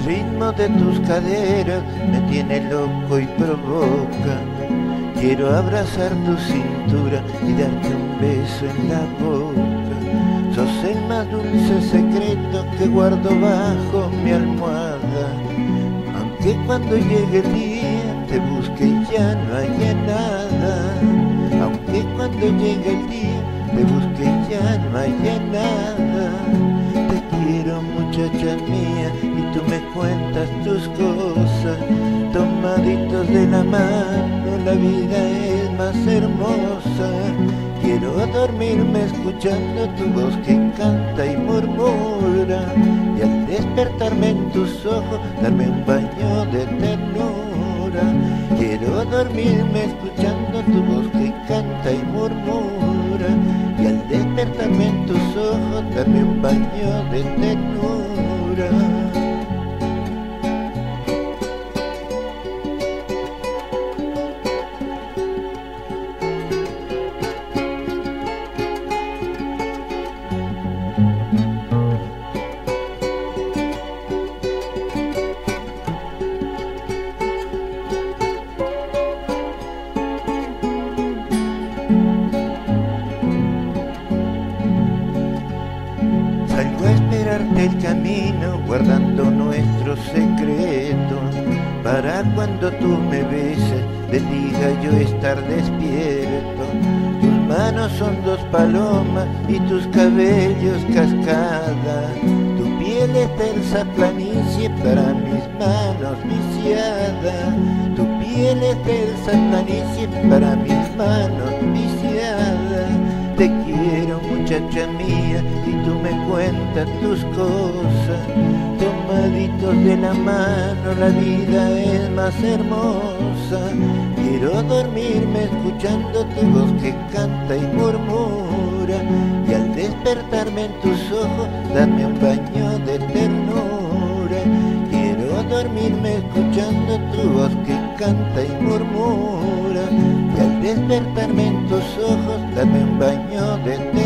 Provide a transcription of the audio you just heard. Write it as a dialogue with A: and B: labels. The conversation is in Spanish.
A: ritmo de tus caderas me tiene loco y provoca. Quiero abrazar tu cintura y darte un beso en la boca. Sos el más dulce secreto que guardo bajo mi almohada. Aunque cuando llegue el día te busque y ya no haya nada. Aunque cuando llegue el día te busque y ya no haya nada. Te quiero, muchacha mía, y tú me cuentas tus cosas. Tomaditos de la mano, la vida es más hermosa. Quiero dormirme escuchando tu voz que canta y murmura. Y al despertarme en tus ojos, darme un baño de ternura. Quiero dormirme escuchando tu voz que canta y murmura. Y al despertarme en tus ojos, darme un baño de ternura. Salgo a esperarte el camino, guardando nuestro secreto, para cuando tú me beses, bendiga yo estar despierto. Tus manos son dos palomas y tus cabellos cascada. Tu piel es tersa planicie para mis manos viciada. Tu piel es tersa planicie para mis manos viciada. Te quiero, muchacha mía, y tú me cuentas tus cosas. Tomaditos de la mano, la vida es más hermosa. Quiero dormirme escuchando tu voz que canta y murmura. Y al despertarme en tus ojos, dame un baño de ternura. Quiero dormirme escuchando tu voz que canta y murmura. Y al despertarme en tus ojos, dame un baño de ternura.